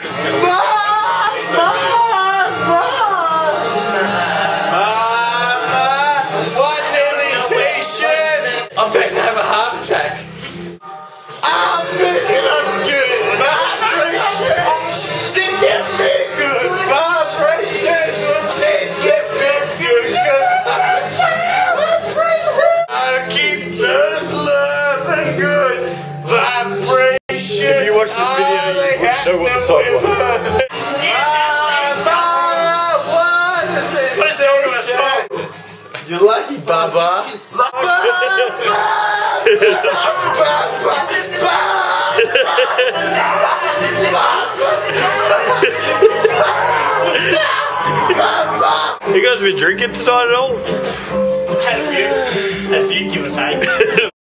What deletion? I'm about to have a heart attack. I'm picking up good vibrations. She gives me good vibrations. She gives me good vibrations. I keep those love and good vibrations. If you watch this video, you would know what the song was. What is the order of a song? You're lucky, Baba. You guys been drinking tonight at all? Had a few give or take.